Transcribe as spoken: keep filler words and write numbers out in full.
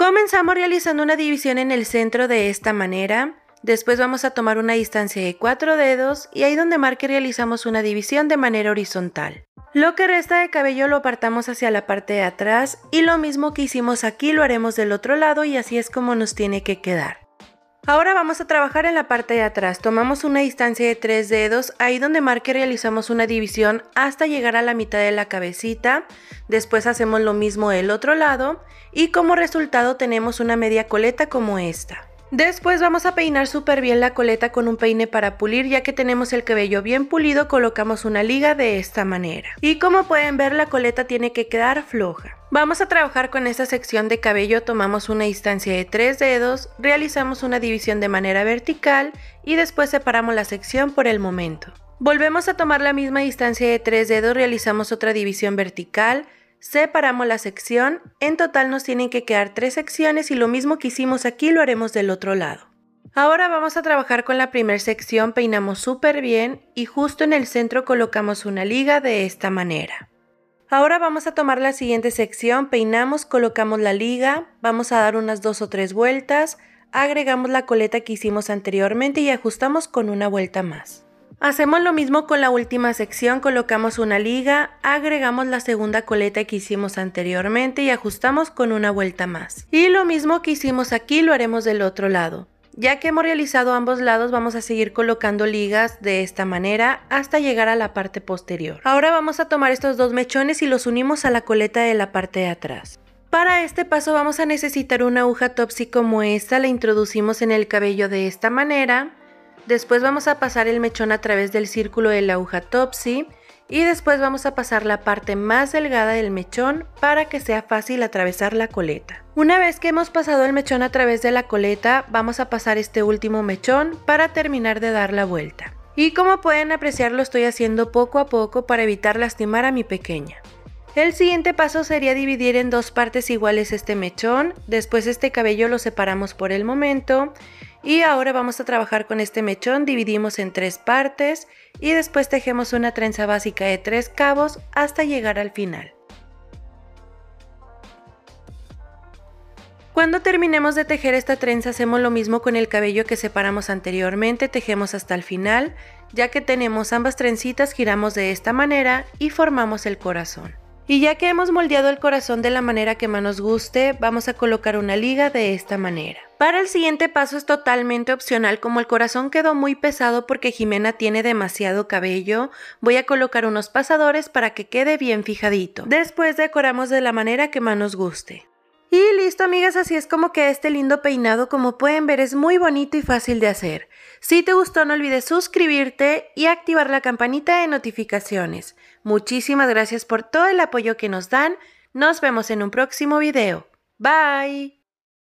Comenzamos realizando una división en el centro de esta manera. Después vamos a tomar una distancia de cuatro dedos y ahí donde marque realizamos una división de manera horizontal. Lo que resta de cabello lo apartamos hacia la parte de atrás y lo mismo que hicimos aquí lo haremos del otro lado y así es como nos tiene que quedar. Ahora vamos a trabajar en la parte de atrás. Tomamos una distancia de tres dedos, ahí donde marque realizamos una división hasta llegar a la mitad de la cabecita. Después hacemos lo mismo del otro lado y como resultado tenemos una media coleta como esta. Después vamos a peinar súper bien la coleta con un peine para pulir. Ya que tenemos el cabello bien pulido, colocamos una liga de esta manera. Y como pueden ver, la coleta tiene que quedar floja. Vamos a trabajar con esta sección de cabello. Tomamos una distancia de tres dedos, realizamos una división de manera vertical y después separamos la sección por el momento. Volvemos a tomar la misma distancia de tres dedos, realizamos otra división vertical. Separamos la sección, en total nos tienen que quedar tres secciones y lo mismo que hicimos aquí lo haremos del otro lado. Ahora vamos a trabajar con la primera sección, peinamos súper bien y justo en el centro colocamos una liga de esta manera. Ahora vamos a tomar la siguiente sección, peinamos, colocamos la liga, vamos a dar unas dos o tres vueltas, agregamos la coleta que hicimos anteriormente y ajustamos con una vuelta más. Hacemos lo mismo con la última sección, colocamos una liga, agregamos la segunda coleta que hicimos anteriormente y ajustamos con una vuelta más. Y lo mismo que hicimos aquí lo haremos del otro lado. Ya que hemos realizado ambos lados, vamos a seguir colocando ligas de esta manera hasta llegar a la parte posterior. Ahora vamos a tomar estos dos mechones y los unimos a la coleta de la parte de atrás. Para este paso vamos a necesitar una aguja Topsy como esta, la introducimos en el cabello de esta manera. Después vamos a pasar el mechón a través del círculo de la aguja Topsy y después vamos a pasar la parte más delgada del mechón para que sea fácil atravesar la coleta. Una vez que hemos pasado el mechón a través de la coleta, vamos a pasar este último mechón para terminar de dar la vuelta. Y como pueden apreciar, lo estoy haciendo poco a poco para evitar lastimar a mi pequeña. El siguiente paso sería dividir en dos partes iguales este mechón, después este cabello lo separamos por el momento. Y ahora vamos a trabajar con este mechón, dividimos en tres partes y después tejemos una trenza básica de tres cabos hasta llegar al final. Cuando terminemos de tejer esta trenza hacemos lo mismo con el cabello que separamos anteriormente, tejemos hasta el final. Ya que tenemos ambas trencitas, giramos de esta manera y formamos el corazón. Y ya que hemos moldeado el corazón de la manera que más nos guste, vamos a colocar una liga de esta manera. Para el siguiente paso es totalmente opcional, como el corazón quedó muy pesado porque Jimena tiene demasiado cabello, voy a colocar unos pasadores para que quede bien fijadito. Después decoramos de la manera que más nos guste. Y listo, amigas, así es como queda este lindo peinado. Como pueden ver, es muy bonito y fácil de hacer. Si te gustó, no olvides suscribirte y activar la campanita de notificaciones. Muchísimas gracias por todo el apoyo que nos dan. Nos vemos en un próximo video. Bye.